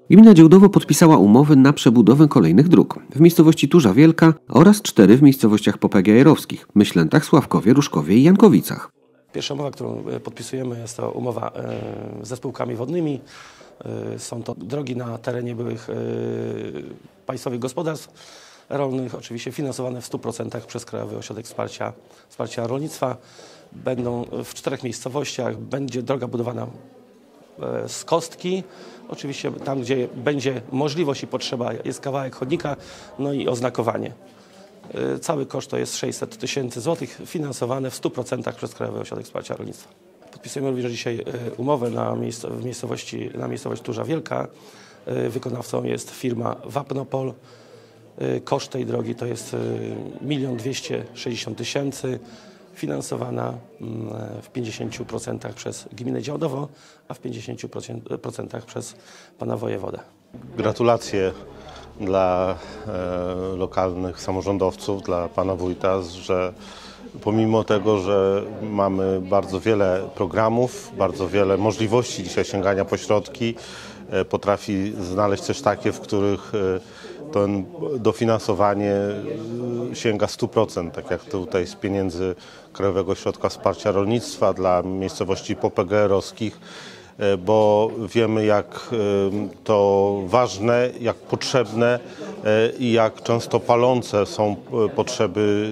Gmina Działdowo podpisała umowy na przebudowę kolejnych dróg w miejscowości Turza Wielka oraz 4 w miejscowościach popegeerowskich: Myślętach, Sławkowie, Ruszkowie i Jankowicach. Pierwsza umowa, którą podpisujemy, jest to umowa ze spółkami wodnymi. Są to drogi na terenie byłych państwowych gospodarstw rolnych, oczywiście finansowane w 100% przez Krajowy Ośrodek Wsparcia Rolnictwa. Będą w 4 miejscowościach, będzie droga budowana z kostki. Oczywiście tam, gdzie będzie możliwość i potrzeba, jest kawałek chodnika, no i oznakowanie. Cały koszt to jest 600 000 złotych, finansowane w 100% przez Krajowy Ośrodek Wsparcia Rolnictwa. Podpisujemy również dzisiaj umowę na miejscowość Turza Wielka. Wykonawcą jest firma Wapnopol. Koszt tej drogi to jest 1 260 000, finansowana w 50% przez gminę Działdowo, a w 50% przez pana wojewodę. Gratulacje dla lokalnych samorządowców, dla pana wójta, że pomimo tego, że mamy bardzo wiele programów, bardzo wiele możliwości dzisiaj sięgania po środki, potrafi znaleźć też takie, w których to dofinansowanie sięga 100%, tak jak tutaj z pieniędzy Krajowego Ośrodka Wsparcia Rolnictwa dla miejscowości popegeerowskich, bo wiemy, jak to ważne, jak potrzebne i jak często palące są potrzeby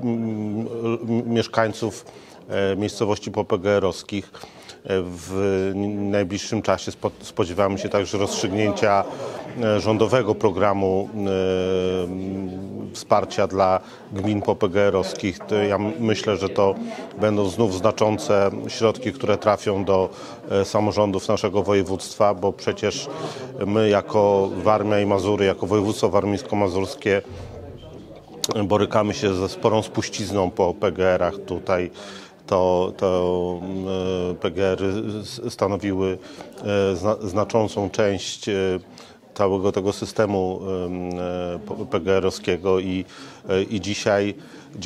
mieszkańców miejscowości popegeerowskich. W najbliższym czasie spodziewamy się także rozstrzygnięcia rządowego programu wsparcia dla gmin popegeerowskich. Ja myślę, że to będą znów znaczące środki, które trafią do samorządów naszego województwa, bo przecież my jako Warmia i Mazury, jako województwo warmińsko-mazurskie borykamy się ze sporą spuścizną po PGR-ach. Tutaj to PGR-y stanowiły znaczącą część całego tego systemu PGR-owskiego i dzisiaj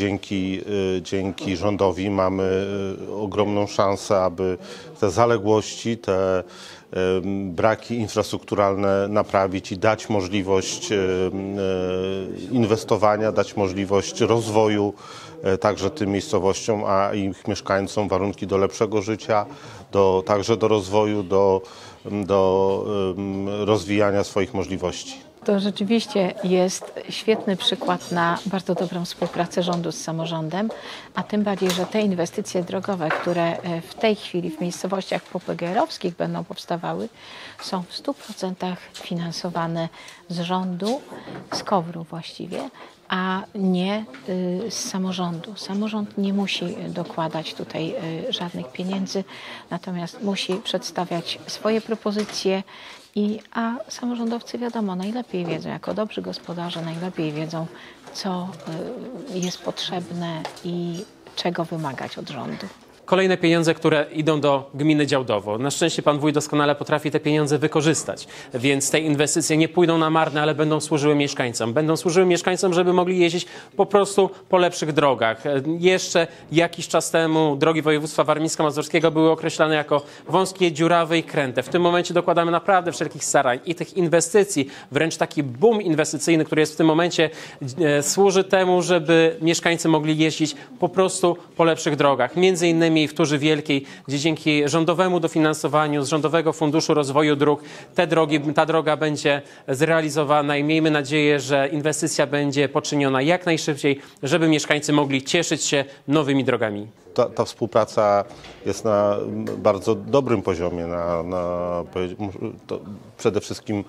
dzięki rządowi mamy ogromną szansę, aby te zaległości, te braki infrastrukturalne naprawić i dać możliwość inwestowania, dać możliwość rozwoju także tym miejscowościom, a ich mieszkańcom warunki do lepszego życia, także do rozwoju, do rozwijania swoich możliwości. To rzeczywiście jest świetny przykład na bardzo dobrą współpracę rządu z samorządem, a tym bardziej, że te inwestycje drogowe, które w tej chwili w miejscowościach popegeerowskich będą powstawały, są w 100% finansowane z rządu, z KOWR-u właściwie, a nie z samorządu. Samorząd nie musi dokładać tutaj żadnych pieniędzy, natomiast musi przedstawiać swoje propozycje, a samorządowcy wiadomo, najlepiej wiedzą, jako dobrzy gospodarze, najlepiej wiedzą, co jest potrzebne i czego wymagać od rządu. Kolejne pieniądze, które idą do gminy Działdowo. Na szczęście pan wójt doskonale potrafi te pieniądze wykorzystać, więc te inwestycje nie pójdą na marne, ale będą służyły mieszkańcom. Będą służyły mieszkańcom, żeby mogli jeździć po prostu po lepszych drogach. Jeszcze jakiś czas temu drogi województwa warmińsko-mazurskiego były określane jako wąskie, dziurawe i kręte. W tym momencie dokładamy naprawdę wszelkich starań i tych inwestycji, wręcz taki boom inwestycyjny, który jest w tym momencie, służy temu, żeby mieszkańcy mogli jeździć po prostu po lepszych drogach. Między innymi w Turzy Wielkiej, gdzie dzięki rządowemu dofinansowaniu z Rządowego Funduszu Rozwoju Dróg ta droga będzie zrealizowana i miejmy nadzieję, że inwestycja będzie poczyniona jak najszybciej, żeby mieszkańcy mogli cieszyć się nowymi drogami. Ta współpraca jest na bardzo dobrym poziomie. Przede wszystkim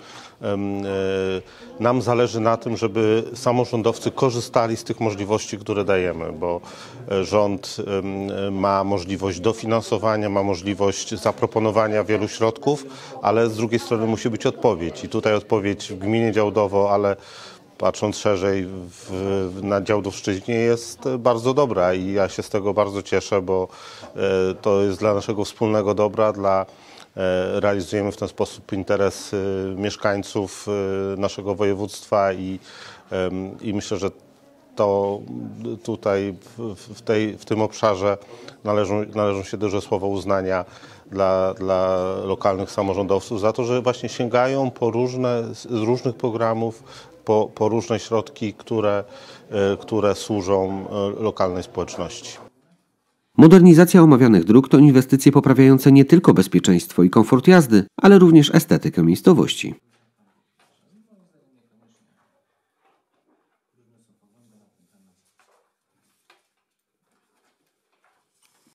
nam zależy na tym, żeby samorządowcy korzystali z tych możliwości, które dajemy, bo rząd ma możliwość dofinansowania, ma możliwość zaproponowania wielu środków, ale z drugiej strony musi być odpowiedź. I tutaj odpowiedź w gminie Działdowo, ale patrząc szerzej na Działdowszczyźnie jest bardzo dobra i ja się z tego bardzo cieszę, bo to jest dla naszego wspólnego dobra, realizujemy w ten sposób interes mieszkańców naszego województwa i myślę, że to tutaj w tym obszarze należą się duże słowa uznania dla lokalnych samorządowców za to, że właśnie sięgają z różnych programów po różne środki, które służą lokalnej społeczności. Modernizacja omawianych dróg to inwestycje poprawiające nie tylko bezpieczeństwo i komfort jazdy, ale również estetykę miejscowości.